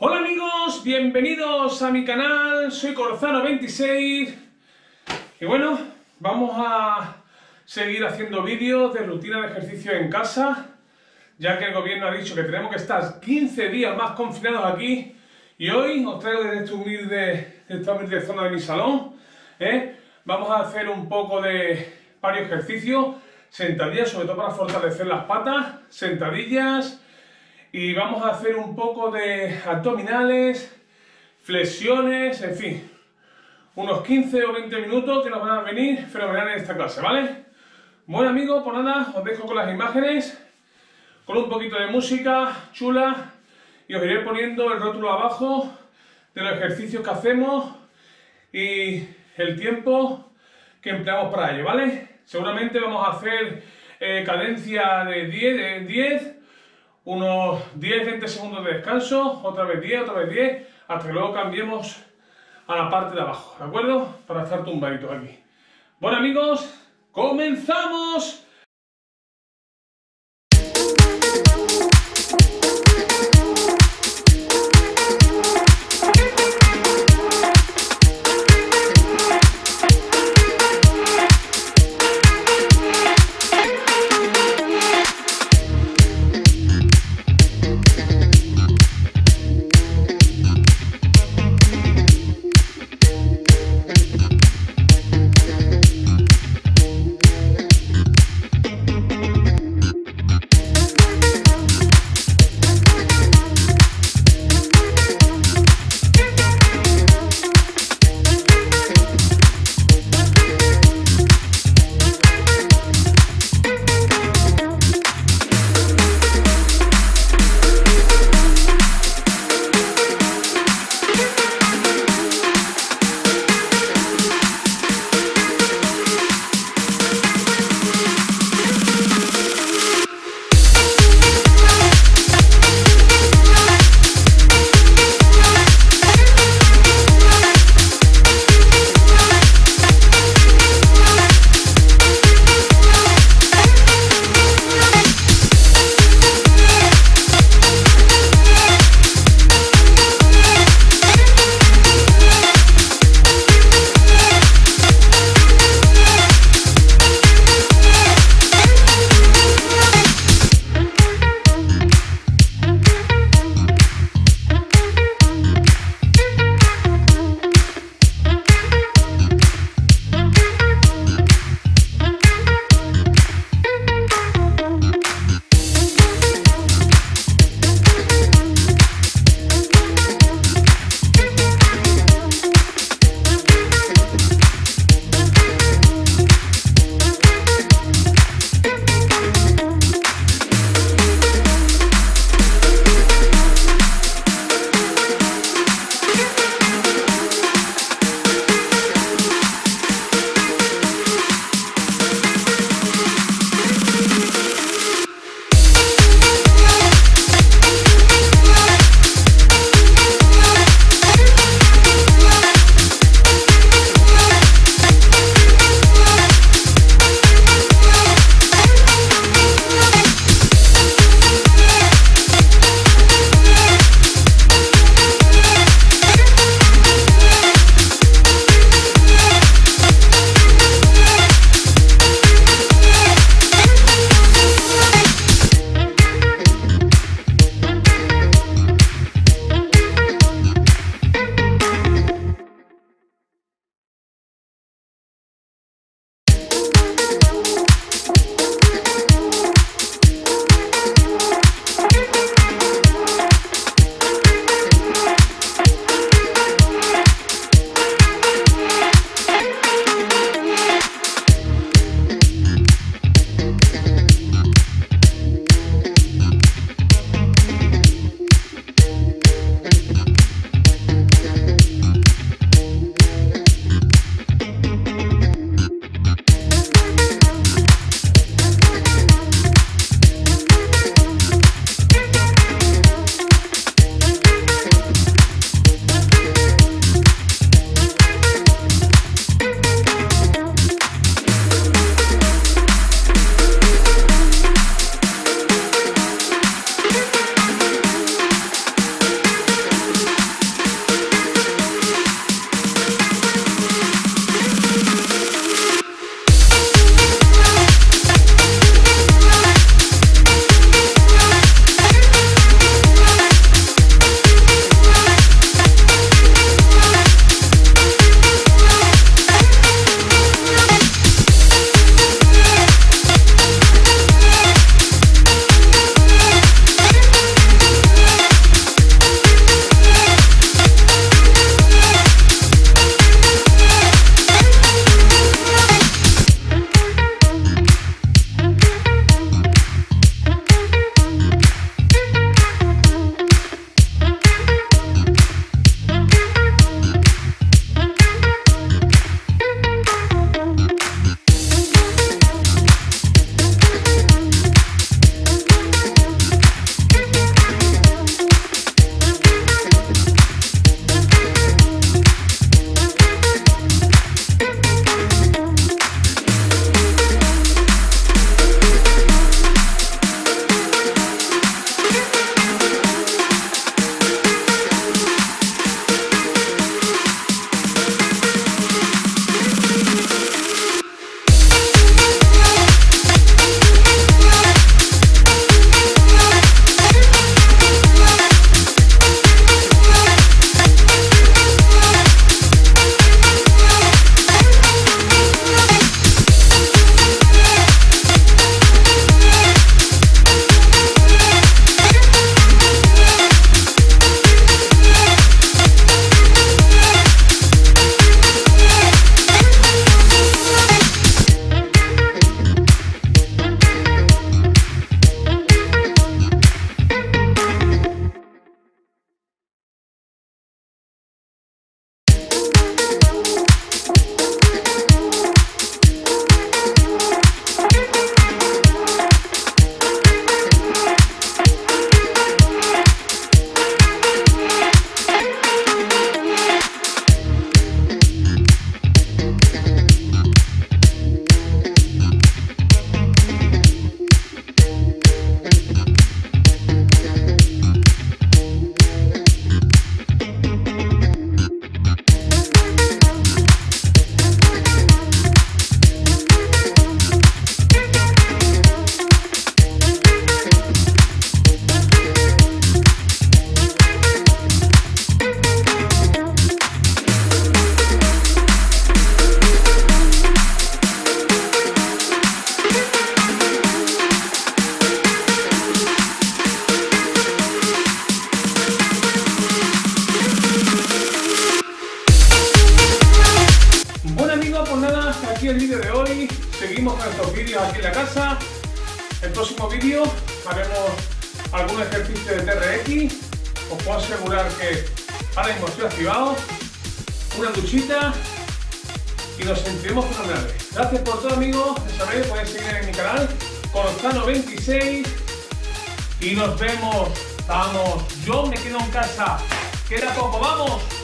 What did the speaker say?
Hola amigos, bienvenidos a mi canal, soy Corzano26 y bueno, vamos a seguir haciendo vídeos de rutina de ejercicio en casa, ya que el gobierno ha dicho que tenemos que estar 15 días más confinados aquí y hoy os traigo desde esta humilde zona de mi salón, vamos a hacer un poco de varios ejercicios, sentadillas, sobre todo para fortalecer las patas, sentadillas. Y vamos a hacer un poco de abdominales, flexiones, en fin, unos 15 o 20 minutos que nos van a venir fenomenal en esta clase, ¿vale? Bueno amigos, pues nada, os dejo con las imágenes, con un poquito de música chula y os iré poniendo el rótulo abajo de los ejercicios que hacemos y el tiempo que empleamos para ello, ¿vale? Seguramente vamos a hacer cadencia de 10, unos 10-20 segundos de descanso, otra vez 10, hasta que luego cambiemos a la parte de abajo, ¿de acuerdo? Para estar tumbaditos aquí. Bueno amigos, ¡comenzamos! con estos vídeos aquí en la casa. El próximo vídeo haremos algún ejercicio de TRX. Os puedo asegurar que ahora mismo estoy activado. Una duchita y nos sentiremos fenomenales. Gracias por todo, amigos. Ya sabéis, podéis seguir en mi canal Corzano26 y nos vemos. Vamos, yo me quedo en casa. Queda poco, vamos.